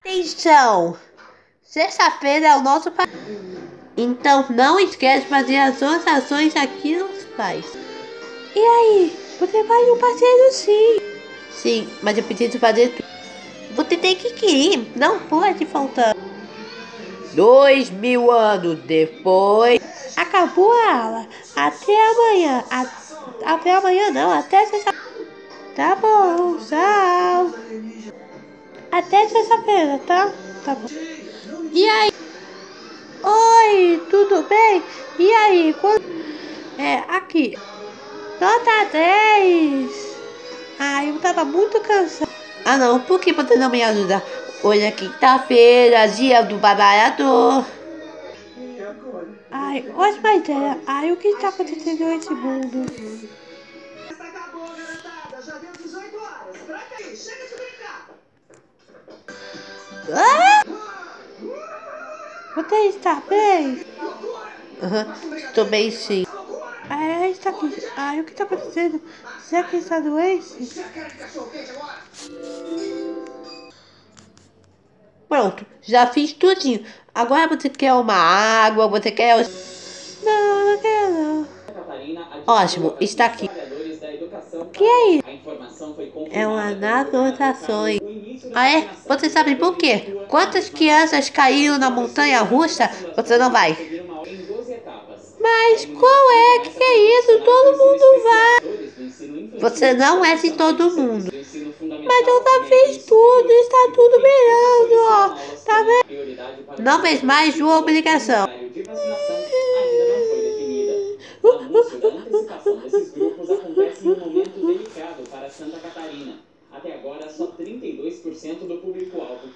Atenção! Sexta-feira é o nosso país. Então não esquece de fazer as orações aqui nos pais. E aí? Você faz um passeio sim. Sim, mas eu preciso fazer tudo. Você tem que ir, não pode faltar. 2000 anos depois. Acabou a aula. Até amanhã. Até amanhã não, até sexta. Tá bom, tchau. Até sexta-feira, tá? Tá bom. E aí? Oi, tudo bem? E aí? Aqui. Nota 10. Ai, eu tava muito cansada. Ah, não, por que você não me ajuda? Hoje é quinta-feira, dia do trabalhador. Ai, ótima ideia. Ai, o que está acontecendo nesse mundo? Acabou, garotada. Já deu 18 horas. Tranca aí, chega de brincar. Você está bem? Estou bem sim. Está aqui. O que está acontecendo? Será que ele está doente? Pronto, já fiz tudinho. Agora você quer uma água, você quer... Não, não quero não. Ótimo, está aqui. O que é isso? É uma anotações. Ah, é? Você sabe por quê? Quantas crianças caíram na montanha-russa? Você não vai. Mas qual é? Que é isso? Todo mundo vai. Você não é de todo mundo. Mas eu já fiz tudo, está tudo melhorando, ó. Tá vendo? Não fez mais uma obrigação. O anúncio da antecipação desses grupos acontece em um momento delicado para Santa Catarina. Até agora, só 32% do público-alvo